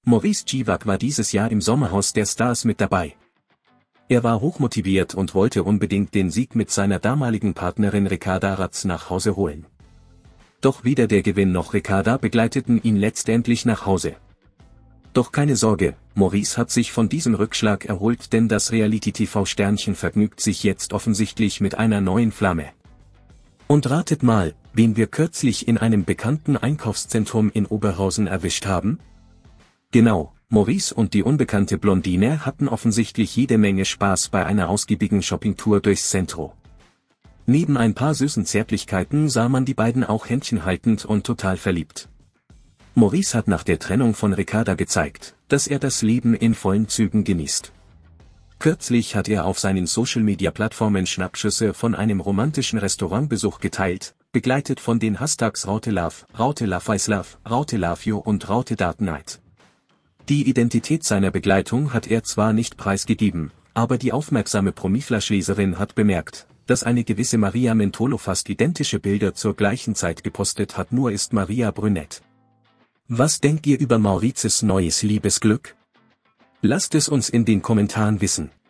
Maurice Chivak war dieses Jahr im Sommerhaus der Stars mit dabei. Er war hochmotiviert und wollte unbedingt den Sieg mit seiner damaligen Partnerin Ricarda Ratz nach Hause holen. Doch weder der Gewinn noch Ricarda begleiteten ihn letztendlich nach Hause. Doch keine Sorge, Maurice hat sich von diesem Rückschlag erholt, denn das Reality-TV-Sternchen vergnügt sich jetzt offensichtlich mit einer neuen Flamme. Und ratet mal, wen wir kürzlich in einem bekannten Einkaufszentrum in Oberhausen erwischt haben? Genau, Maurice und die unbekannte Blondine hatten offensichtlich jede Menge Spaß bei einer ausgiebigen Shoppingtour durchs Zentrum. Neben ein paar süßen Zärtlichkeiten sah man die beiden auch händchenhaltend und total verliebt. Maurice hat nach der Trennung von Ricarda gezeigt, dass er das Leben in vollen Zügen genießt. Kürzlich hat er auf seinen Social-Media-Plattformen Schnappschüsse von einem romantischen Restaurantbesuch geteilt, begleitet von den Hashtags RauteLove, RauteLoveIslove, RauteLoveYou und RauteDateNight. Die Identität seiner Begleitung hat er zwar nicht preisgegeben, aber die aufmerksame Promiflash-Leserin hat bemerkt, dass eine gewisse Maria Mentolo fast identische Bilder zur gleichen Zeit gepostet hat, nur ist Maria brünett. Was denkt ihr über Maurices neues Liebesglück? Lasst es uns in den Kommentaren wissen.